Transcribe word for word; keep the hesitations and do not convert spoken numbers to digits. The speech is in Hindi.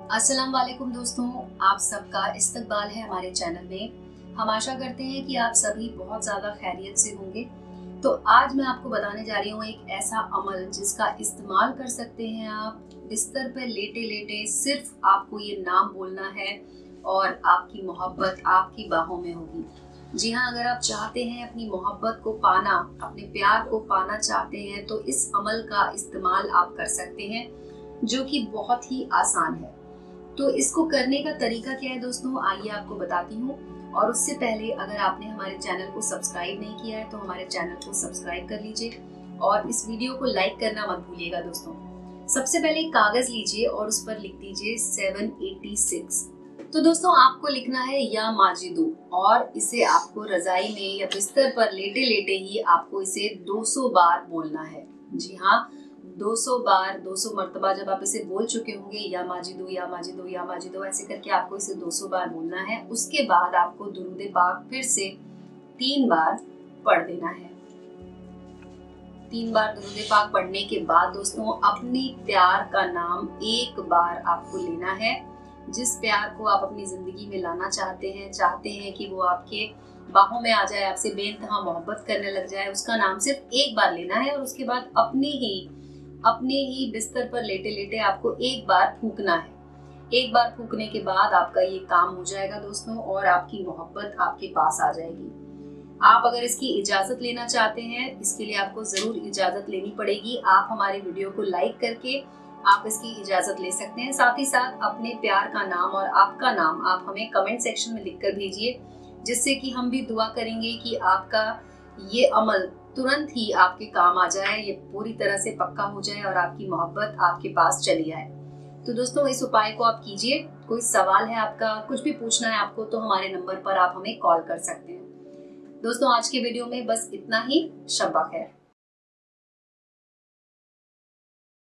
अस्सलाम वालेकुम दोस्तों, आप सबका इस्तकबाल है हमारे चैनल में। हम आशा करते हैं कि आप सभी बहुत ज़्यादा खैरियत से होंगे। तो आज मैं आपको बताने जा रही हूँ एक ऐसा अमल जिसका इस्तेमाल कर सकते हैं आप बिस्तर पर लेटे लेटे। सिर्फ आपको ये नाम बोलना है और आपकी मोहब्बत आपकी बाहों में होगी। जी हाँ, अगर आप चाहते हैं अपनी मोहब्बत को पाना, अपने प्यार को पाना चाहते हैं तो इस अमल का इस्तेमाल आप कर सकते हैं, जो कि बहुत ही आसान है। तो इसको करने का तरीका क्या है दोस्तों, आइए आपको बताती हूँ। और उससे पहले अगर आपने हमारे चैनल को सब्सक्राइब नहीं किया है तो हमारे चैनल को सब्सक्राइब कर लीजिए और इस वीडियो को लाइक करना मत भूलिएगा दोस्तों। सबसे पहले एक कागज लीजिए और उस पर लिख दीजिए सेवन एटी सिक्स। तो दोस्तों आपको लिखना है या माजिदू, और इसे आपको रजाई में या बिस्तर पर लेटे लेटे ही आपको इसे दो सौ बार बोलना है। जी हाँ, दो सौ बार, दो सौ मर्तबा जब आप इसे बोल चुके होंगे, या माजिदू या माजिदू या माजिदू ऐसे करके आपको इसे दो सौ बार बोलना है। उसके बाद आपको दुरूद पाक फिर से तीन बार पढ़ देना है। तीन बार दुरूद पाक पढ़ने के बाद दोस्तों अपनी प्यार का नाम एक बार आपको लेना है। जिस प्यार को आप अपनी जिंदगी में लाना चाहते हैं, चाहते हैं कि वो आपके बाहों में आ जाए, आपसे बेइंतहा मोहब्बत करने लग जाए, उसका नाम सिर्फ एक बार लेना है। और उसके बाद अपनी ही अपने ही बिस्तर पर लेटे लेटे आपको एक बार फूकना है। एक बार फूकने के बाद आपका ये काम हो जाएगा दोस्तों, और आपकी मोहब्बत आपके पास आ जाएगी। आप अगर इसकी इजाजत लेना चाहते हैं, इसके लिए आपको जरूर इजाजत लेनी पड़ेगी। आप हमारे वीडियो को लाइक करके आप इसकी इजाजत ले सकते हैं। साथ ही साथ अपने प्यार का नाम और आपका नाम आप हमें कमेंट सेक्शन में लिखकर भेजिए, जिससे कि हम भी दुआ करेंगे कि आपका ये अमल तुरंत ही आपके काम आ जाए, ये पूरी तरह से पक्का हो जाए और आपकी मोहब्बत आपके पास चली आए। तो दोस्तों इस उपाय को आप कीजिए। कोई सवाल है आपका, कुछ भी पूछना है आपको, तो हमारे नंबर पर आप हमें कॉल कर सकते हैं। दोस्तों आज के वीडियो में बस इतना ही। शब्बा खैर।